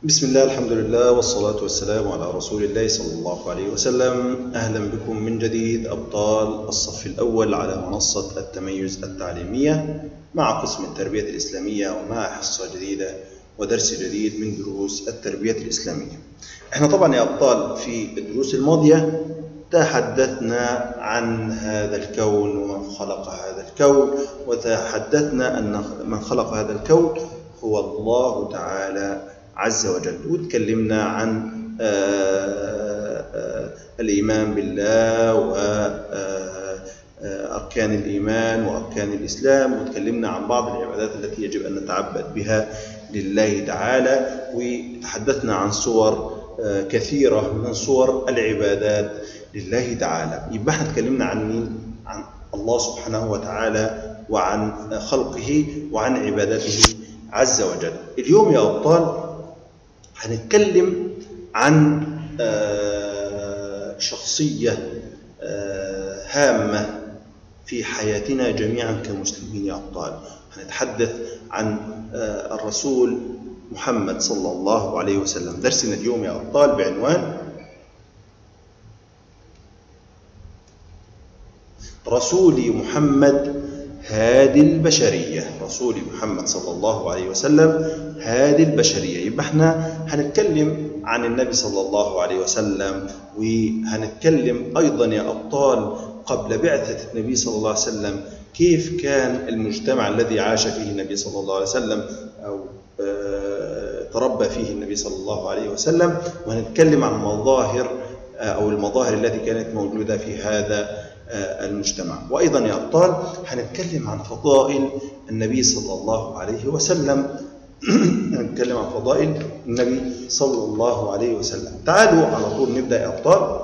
بسم الله، الحمد لله، والصلاة والسلام على رسول الله صلى الله عليه وسلم. أهلا بكم من جديد أبطال الصف الأول على منصة التميز التعليمية مع قسم التربية الإسلامية ومع حصة جديدة ودرس جديد من دروس التربية الإسلامية. احنا طبعا يا أبطال في الدروس الماضية تحدثنا عن هذا الكون ومن خلق هذا الكون، وتحدثنا أن من خلق هذا الكون هو الله تعالى عز وجل، وتكلمنا عن الإيمان بالله وأركان الإيمان وأركان الإسلام، وتكلمنا عن بعض العبادات التي يجب أن نتعبد بها لله تعالى، وتحدثنا عن صور كثيرة من صور العبادات لله تعالى. يبقى احنا تكلمنا عن مين؟ عن الله سبحانه وتعالى وعن خلقه وعن عبادته عز وجل. اليوم يا أبطال هنتكلم عن شخصية هامة في حياتنا جميعا كمسلمين يا أبطال. هنتحدث عن الرسول محمد صلى الله عليه وسلم. درسنا اليوم يا أبطال بعنوان رسولي محمد هادي البشرية. رسولي محمد صلى الله عليه وسلم هادي البشرية. يبقى احنا هنتكلم عن النبي صلى الله عليه وسلم، وهنتكلم أيضا يا أبطال قبل بعثة النبي صلى الله عليه وسلم كيف كان المجتمع الذي عاش فيه النبي صلى الله عليه وسلم أو تربى فيه النبي صلى الله عليه وسلم، وهنتكلم عن مظاهر أو المظاهر التي كانت موجودة في هذا المجتمع. وأيضا يا أبطال هنتكلم عن فضائل النبي صلى الله عليه وسلم. هنتكلم عن فضائل النبي صلى الله عليه وسلم. تعالوا على طول نبدأ يا أبطال.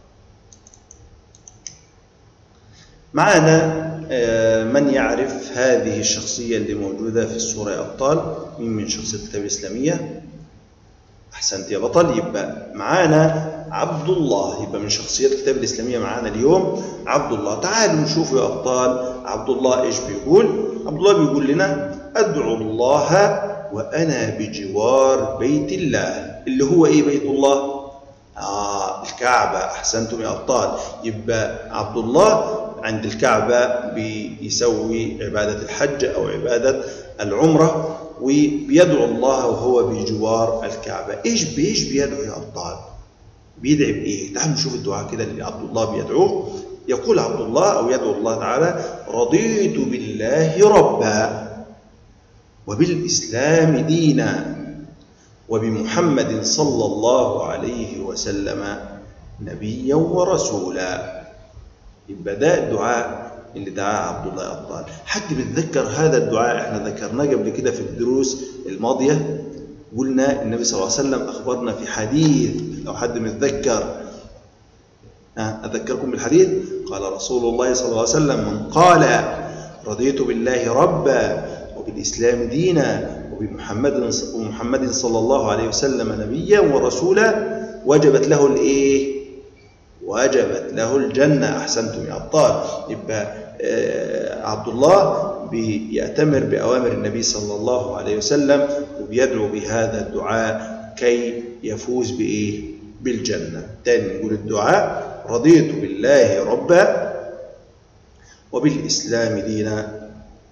معنا من يعرف هذه الشخصية اللي موجودة في الصورة يا أبطال؟ مين من شخصية الكتاب الإسلامية؟ أحسنت يا بطل. يبقى معانا عبد الله. يبقى من شخصيات الكتاب الإسلامية معانا اليوم عبد الله. تعالوا نشوف يا أبطال عبد الله إيش بيقول. عبد الله بيقول لنا: أدعو الله وأنا بجوار بيت الله. اللي هو إيه بيت الله؟ الكعبة. أحسنتم يا أبطال. يبقى عبد الله عند الكعبة بيسوي عبادة الحج أو عبادة العمرة، وبيدعو الله وهو بجوار الكعبة. إيش بيدعو يا أبطال؟ بيدعي بإيه؟ تعالوا نشوف الدعاء كده اللي عبد الله بيدعوه. يقول عبد الله أو يدعو الله تعالى: رضيت بالله ربا وبالإسلام دينا وبمحمد صلى الله عليه وسلم نبيا ورسولا. يبقى ده الدعاء اللي دعاه عبد الله يا أبطال. حد بيتذكر هذا الدعاء؟ احنا ذكرناه قبل كده في الدروس الماضية. قلنا النبي صلى الله عليه وسلم أخبرنا في حديث، لو حد متذكر أذكركم بالحديث. قال رسول الله صلى الله عليه وسلم: من قال رضيت بالله ربا وبالإسلام دينا ومحمد صلى الله عليه وسلم نبيا ورسولا وجبت له الإيه؟ وجبت له الجنة. أحسنتم يا أبطال. يبقى عبد الله بيأتمر بأوامر النبي صلى الله عليه وسلم وبيدعو بهذا الدعاء كي يفوز بإيه؟ بالجنة. تاني نقول الدعاء: رضيت بالله ربا وبالإسلام دينا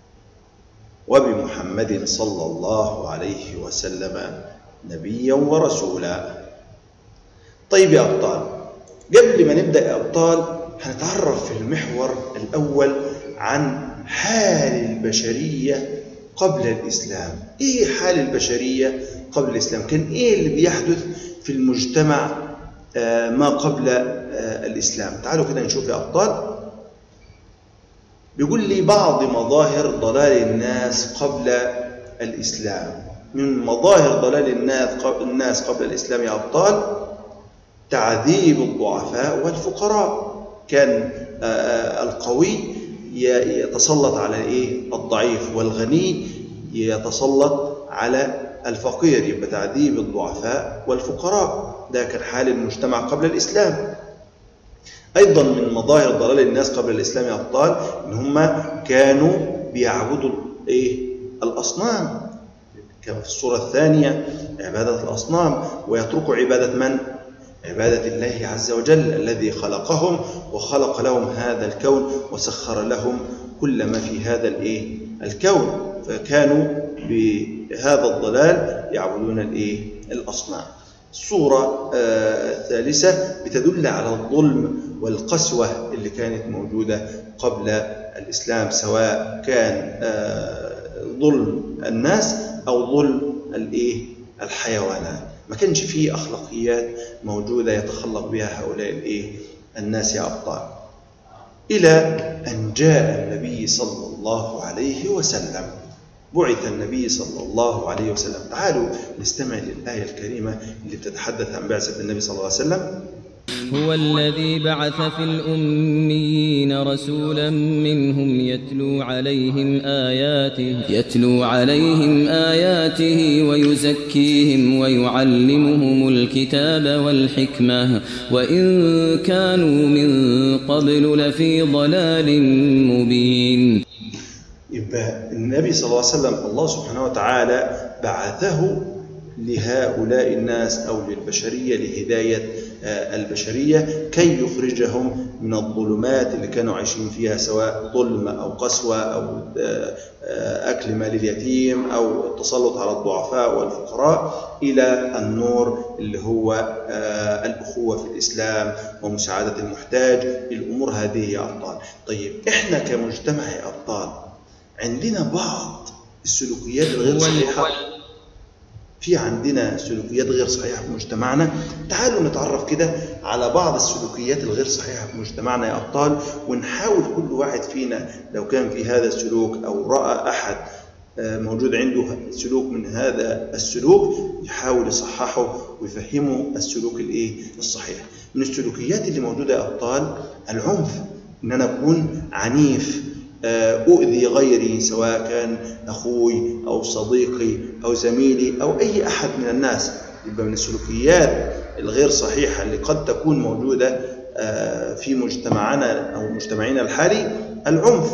وبمحمد صلى الله عليه وسلم نبيا ورسولا. طيب يا أبطال، قبل ما نبدأ يا أبطال هنتعرف في المحور الأول عن حال البشرية قبل الإسلام. إيه حال البشرية قبل الإسلام؟ كان إيه اللي بيحدث في المجتمع ما قبل الإسلام؟ تعالوا كده نشوف يا أبطال. بيقول لي: بعض مظاهر ضلال الناس قبل الإسلام. من مظاهر ضلال الناس قبل الإسلام يا أبطال تعذيب الضعفاء والفقراء. كان القوي يتسلط على الضعيف، والغني يتسلط على الفقير. يبقى تعذيب الضعفاء والفقراء ده كان حال المجتمع قبل الإسلام. أيضا من مظاهر ضلال الناس قبل الإسلام يا أبطال إن هم كانوا بيعبدوا الأصنام. كما في الصورة الثانية عبادة الأصنام، ويتركوا عبادة من؟ عبادة الله عز وجل الذي خلقهم وخلق لهم هذا الكون وسخر لهم كل ما في هذا الكون، فكانوا بهذا الضلال يعبدون الأصنام. الصورة الثالثة بتدل على الظلم والقسوة اللي كانت موجودة قبل الإسلام، سواء كان ظلم الناس أو ظلم الحيوانات. ما كانش فيه أخلاقيات موجودة يتخلق بها هؤلاء الناس يا أبطال، إلى أن جاء النبي صلى الله عليه وسلم. بعث النبي صلى الله عليه وسلم. تعالوا نستمع للآية الكريمة اللي بتتحدث عن بعثة النبي صلى الله عليه وسلم. هو الذي بعث في الأميين رسولا منهم يتلو عليهم آياته ويزكيهم ويعلمهم الكتاب والحكمة وإن كانوا من قبل لفي ضلال مبين. يبقى النبي صلى الله عليه وسلم الله سبحانه وتعالى بعثه لهؤلاء الناس أو للبشرية لهداية البشرية كي يخرجهم من الظلمات اللي كانوا عايشين فيها، سواء ظلم أو قسوة أو أكل مال اليتيم أو التسلط على الضعفاء والفقراء، إلى النور اللي هو الأخوة في الإسلام ومساعدة المحتاج. الأمور هذه يا أبطال. طيب إحنا كمجتمع يا أبطال عندنا بعض السلوكيات الغير صحيحة، عندنا سلوكيات غير صحيحة في مجتمعنا. تعالوا نتعرف كده على بعض السلوكيات الغير صحيحة في مجتمعنا يا أبطال، ونحاول كل واحد فينا لو كان في هذا السلوك أو رأى أحد موجود عنده سلوك من هذا السلوك يحاول يصححه ويفهمه السلوك الصحيح. من السلوكيات اللي موجودة يا أبطال العنف، إن أنا أكون عنيف، أؤذي غيري سواء كان أخوي أو صديقي أو زميلي أو أي أحد من الناس. يبقى من السلوكيات الغير صحيحة اللي قد تكون موجودة في مجتمعنا أو مجتمعنا الحالي العنف.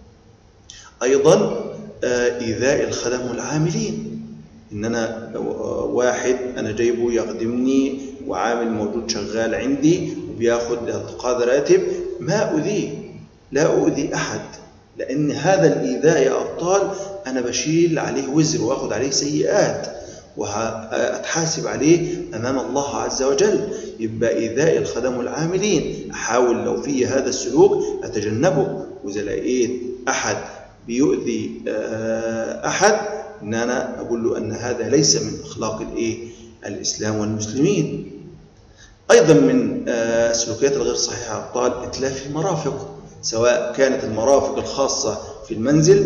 أيضا إيذاء الخدم والعاملين، إن أنا واحد أنا جايبه يخدمني وعامل موجود شغال عندي وبياخد هذا راتب، ما أؤذيه، لا أؤذي أحد، لأن هذا الإيذاء يا أبطال أنا بشيل عليه وزر وأخذ عليه سيئات وأتحاسب عليه أمام الله عز وجل. يبقى إيذاء الخدم والعاملين أحاول لو في هذا السلوك أتجنبه، وإذا لقيت أحد بيؤذي أحد إن أنا أقول له أن هذا ليس من أخلاق الإسلام والمسلمين. أيضا من السلوكيات الغير صحيحة يا أبطال إتلاف المرافق، سواء كانت المرافق الخاصة في المنزل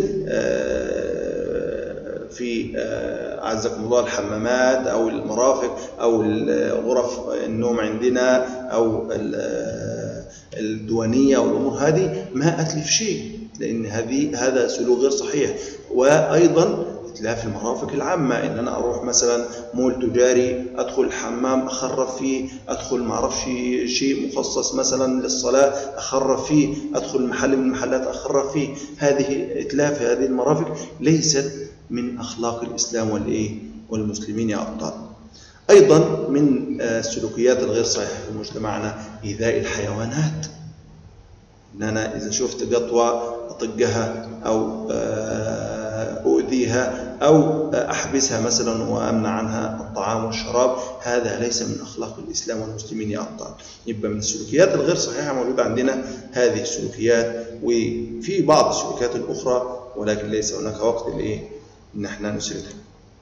في أعزكم الله الحمامات أو المرافق أو غرف النوم عندنا أو الديوانية أو الأمور هذه، ما أتلف شيء، لأن هذا سلوك غير صحيح. وأيضا إتلاف المرافق العامة، إن أنا أروح مثلا مول تجاري أدخل الحمام أخرف فيه، أدخل معرفش شيء مخصص مثلا للصلاة أخرف فيه، أدخل محل من المحلات أخرف فيه. هذه إتلاف هذه المرافق ليست من أخلاق الإسلام والمسلمين يا أبطال. أيضا من السلوكيات الغير صحيحة في مجتمعنا إيذاء الحيوانات، إن أنا إذا شفت قطوة أطقها أو أؤذيها أو أحبسها مثلا وأمنع عنها الطعام والشراب، هذا ليس من أخلاق الإسلام والمسلمين يا أبطال. يبقى من السلوكيات الغير صحيحة موجودة عندنا هذه السلوكيات، وفي بعض السلوكيات الأخرى ولكن ليس هناك وقت إن احنا نسردها.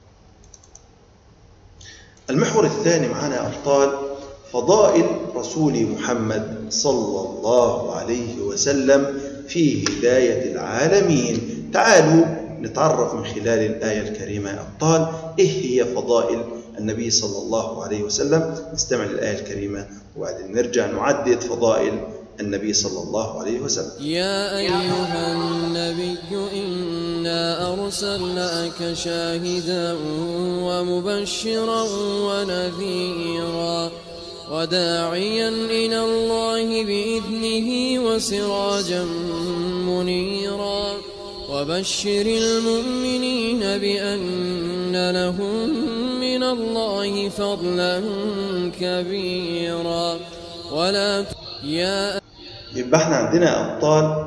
المحور الثاني معنا يا أبطال فضائل رسول محمد صلى الله عليه وسلم في هداية العالمين. تعالوا نتعرف من خلال الآية الكريمة يا أبطال إيه هي فضائل النبي صلى الله عليه وسلم. نستمع للآية الكريمة وبعدين نرجع نعدد فضائل النبي صلى الله عليه وسلم. يا أيها النبي إنا أرسلناك شاهدا ومبشرا ونذيرا وداعيا إلى الله بإذنه وسراجا منيرا وبشر المؤمنين بأن لهم من الله فضلا كبيرا ولا يبقى احنا عندنا أبطال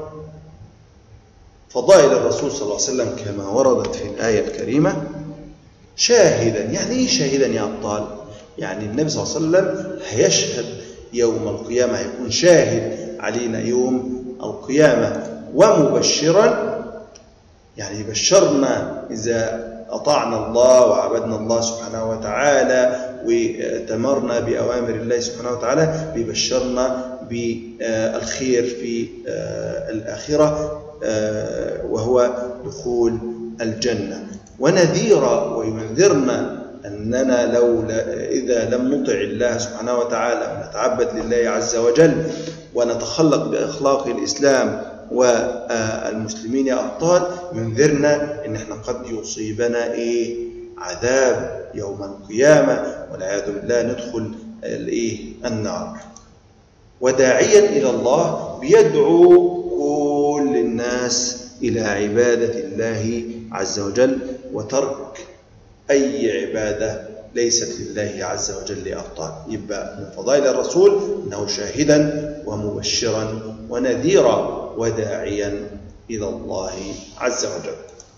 فضائل الرسول صلى الله عليه وسلم كما وردت في الآية الكريمة شاهدا. يعني ايه شاهدا يا أبطال؟ يعني النبي صلى الله عليه وسلم هيشهد يوم القيامة، هيكون شاهد علينا يوم القيامة. ومبشرا يعني يبشرنا إذا أطعنا الله وعبدنا الله سبحانه وتعالى وتمرنا بأوامر الله سبحانه وتعالى، بيبشرنا بالخير في الآخرة وهو دخول الجنة. ونذيرا وينذرنا أننا إذا لم نطع الله سبحانه وتعالى ونتعبد لله عز وجل ونتخلق بأخلاق الإسلام والمسلمين يا أبطال، ينذرنا أن احنا قد يصيبنا عذاب يوم القيامة والعياذ بالله، ندخل النار. وداعيا إلى الله بيدعو كل الناس إلى عبادة الله عز وجل وترك أي عبادة ليست لله عز وجل يا أبطال. يبقى من فضائل الرسول أنه شاهدا ومبشرا ونذيرا وداعيا إلى الله عز وجل.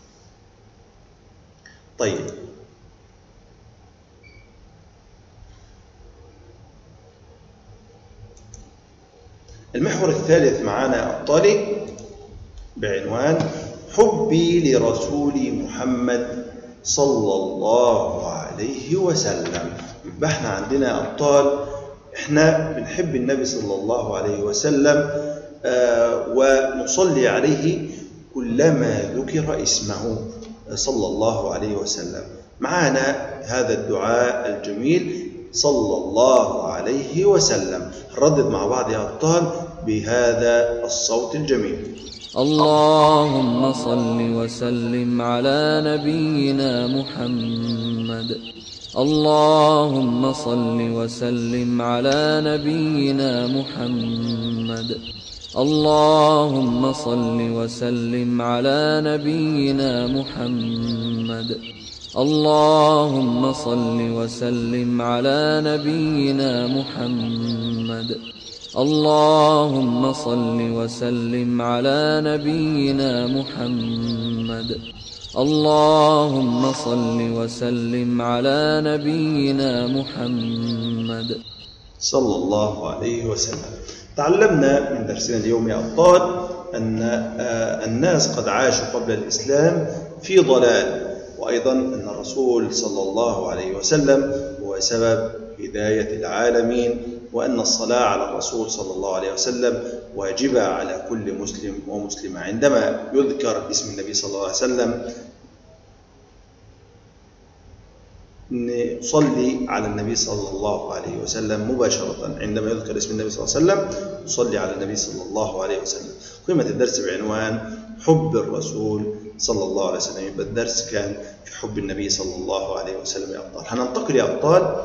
طيب، المحور الثالث معنا يا أبطالي بعنوان حبي لرسول محمد صلى الله عليه وسلم. يبقى احنا عندنا أبطال احنا بنحب النبي صلى الله عليه وسلم ونصلي عليه كلما ذكر اسمه صلى الله عليه وسلم. معنا هذا الدعاء الجميل صلى الله عليه وسلم. نردد مع بعض يا أبطال بهذا الصوت الجميل. اللهم صل وسلم على نبينا محمد. اللهم صل وسلم على نبينا محمد. اللهم صل وسلم على نبينا محمد. اللهم صل وسلم على نبينا محمد. اللهم صل وسلم على نبينا محمد. اللهم صل وسلم على نبينا محمد صلى الله عليه وسلم. تعلمنا من درسنا اليوم يا أبطال أن الناس قد عاشوا قبل الإسلام في ضلال، وأيضا أن الرسول صلى الله عليه وسلم هو سبب هداية العالمين، وأن الصلاة على الرسول صلى الله عليه وسلم واجبة على كل مسلم ومسلمة. عندما يذكر اسم النبي صلى الله عليه وسلم نصلي على النبي صلى الله عليه وسلم مباشرة. عندما يذكر اسم النبي صلى الله عليه وسلم نصلي على النبي صلى الله عليه وسلم. قيمة الدرس بعنوان حب الرسول صلى الله عليه وسلم. يبقى الدرس كان في حب النبي صلى الله عليه وسلم يا أبطال. هننتقل يا أبطال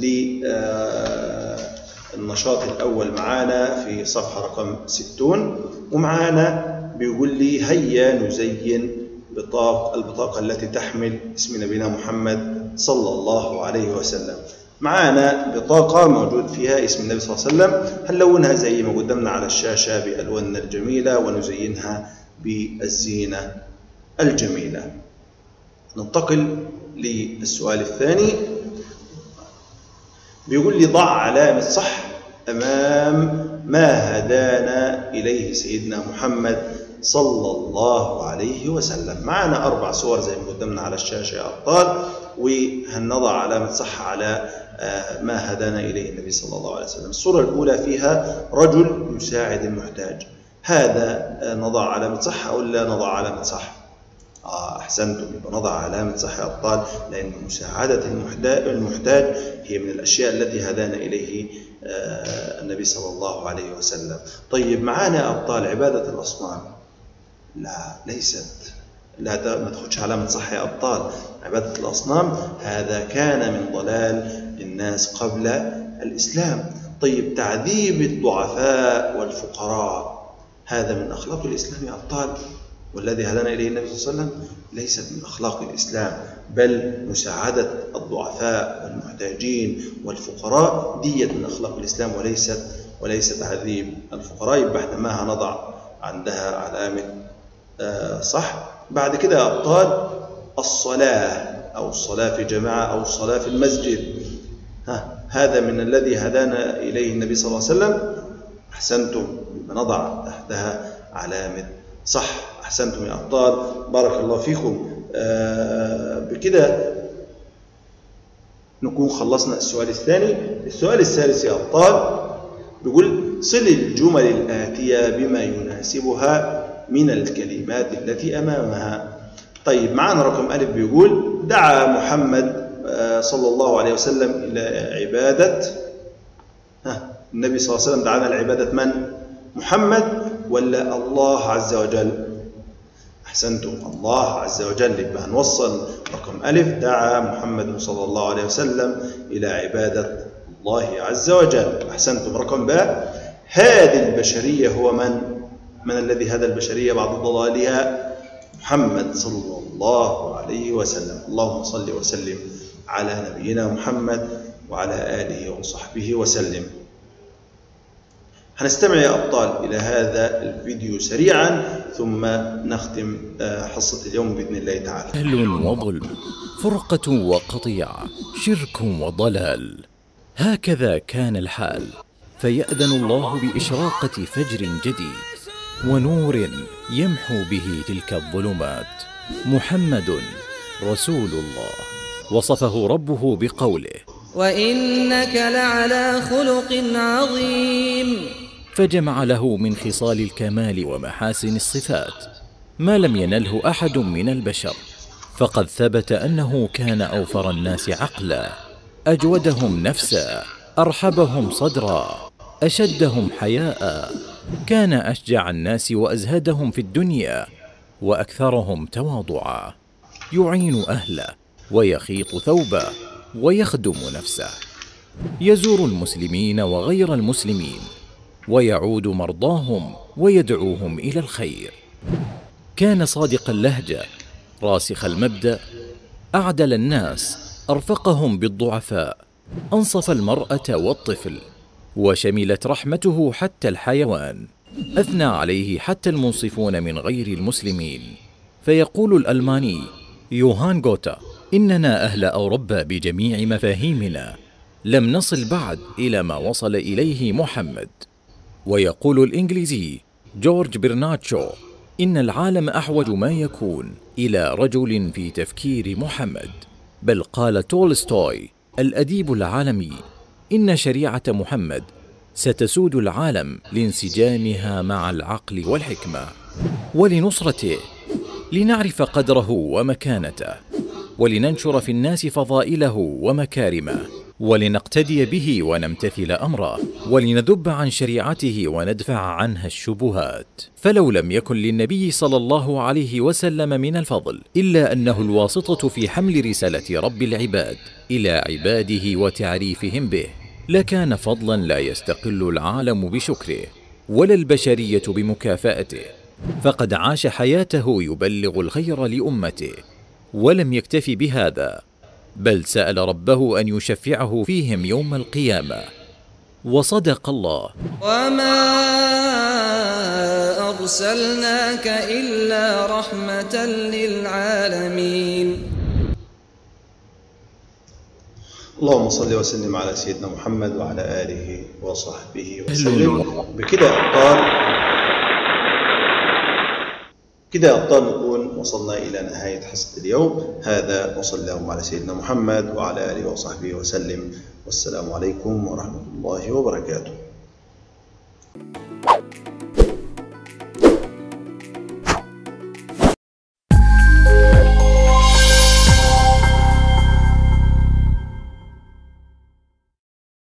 للنشاط الأول معانا في صفحة رقم 60، ومعانا بيقول لي هيا نزين البطاقة التي تحمل اسم نبينا محمد صلى الله عليه وسلم. معانا بطاقة موجود فيها اسم النبي صلى الله عليه وسلم، هنلونها زي ما قدامنا على الشاشة بألواننا الجميلة ونزينها بالزينة الجميلة. ننتقل للسؤال الثاني. بيقول لي ضع علامة صح أمام ما هدانا إليه سيدنا محمد صلى الله عليه وسلم. معنا 4 صور زي ما قدامنا على الشاشة يا أبطال، وهنضع علامة صح على ما هدانا إليه النبي صلى الله عليه وسلم. الصورة الأولى فيها رجل يساعد المحتاج، هذا نضع علامة صح أو لا نضع علامة صح؟ أحسنتم، نضع علامة صح يا أبطال، لأن مساعدة المحتاج هي من الأشياء التي هدانا إليه النبي صلى الله عليه وسلم. طيب معانا يا أبطال عبادة الأصنام، لا ليست، لا ما تاخدش علامة صح يا أبطال. عبادة الأصنام هذا كان من ضلال الناس قبل الإسلام. طيب تعذيب الضعفاء والفقراء هذا من أخلاق الإسلام يا أبطال؟ والذي هدانا إليه النبي صلى الله عليه وسلم ليست من أخلاق الإسلام، بل مساعدة الضعفاء والمحتاجين والفقراء دية من أخلاق الإسلام، وليست تعذيب الفقراء. يبقى احنا ما هنضع عندها علامة صح. بعد كده يا أبطال الصلاة، أو الصلاة في جماعة، أو الصلاة في المسجد، هذا من الذي هدانا إليه النبي صلى الله عليه وسلم. أحسنتم، نضع تحتها علامة صح. أحسنتم يا أبطال، بارك الله فيكم. بكده نكون خلصنا السؤال الثاني. السؤال الثالث يا أبطال بيقول صل الجمل الآتية بما يناسبها من الكلمات التي أمامها. طيب معنا رقم ألف بيقول دعا محمد صلى الله عليه وسلم إلى عبادة، النبي صلى الله عليه وسلم دعانا لعبادة من؟ محمد ولا الله عز وجل؟ أحسنتم، الله عز وجل. يبقى هنوصل رقم ألف دعا محمد صلى الله عليه وسلم إلى عبادة الله عز وجل. أحسنتم. رقم باء هذه البشرية هو من الذي هدى البشرية بعد ضلالها؟ محمد صلى الله عليه وسلم. اللهم صل وسلم على نبينا محمد وعلى آله وصحبه وسلم. هنستمع يا أبطال إلى هذا الفيديو سريعا ثم نختم حصة اليوم بإذن الله تعالى. جهل وظلم، فرقة وقطيعة، شرك وضلال، هكذا كان الحال، فيأذن الله بإشراقة فجر جديد ونور يمحو به تلك الظلمات. محمد رسول الله، وصفه ربه بقوله وإنك لعلى خلق عظيم، فجمع له من خصال الكمال ومحاسن الصفات ما لم ينله أحد من البشر. فقد ثبت أنه كان أوفر الناس عقلا، أجودهم نفسا، أرحبهم صدرا، أشدهم حياء، كان أشجع الناس وأزهدهم في الدنيا وأكثرهم تواضعا، يعين أهله ويخيط ثوبه ويخدم نفسه، يزور المسلمين وغير المسلمين ويعود مرضاهم ويدعوهم إلى الخير. كان صادق اللهجة، راسخ المبدأ، أعدل الناس، أرفقهم بالضعفاء، أنصف المرأة والطفل، وشملت رحمته حتى الحيوان، أثنى عليه حتى المنصفون من غير المسلمين. فيقول الألماني يوهان غوتا إننا أهل أوروبا بجميع مفاهيمنا لم نصل بعد إلى ما وصل إليه محمد. ويقول الإنجليزي جورج برنارد شو إن العالم أحوج ما يكون إلى رجل في تفكير محمد. بل قال تولستوي الأديب العالمي إن شريعة محمد ستسود العالم لانسجامها مع العقل والحكمة ولنصرته، لنعرف قدره ومكانته، ولننشر في الناس فضائله ومكارمه، ولنقتدي به ونمتثل أمره، ولنذب عن شريعته وندفع عنها الشبهات. فلو لم يكن للنبي صلى الله عليه وسلم من الفضل إلا أنه الواسطة في حمل رسالة رب العباد إلى عباده وتعريفهم به، لكان فضلا لا يستقل العالم بشكره ولا البشرية بمكافأته. فقد عاش حياته يبلغ الخير لأمته، ولم يكتف بهذا، بل سأل ربه أن يشفعه فيهم يوم القيامة. وصدق الله وما أرسلناك إلا رحمة للعالمين. اللهم صل وسلم على سيدنا محمد وعلى آله وصحبه وسلم. بكده يا أبطال نكون وصلنا إلى نهاية حصة اليوم. هذا وصلى اللهم على سيدنا محمد وعلى آله وصحبه وسلم، والسلام عليكم ورحمة الله وبركاته.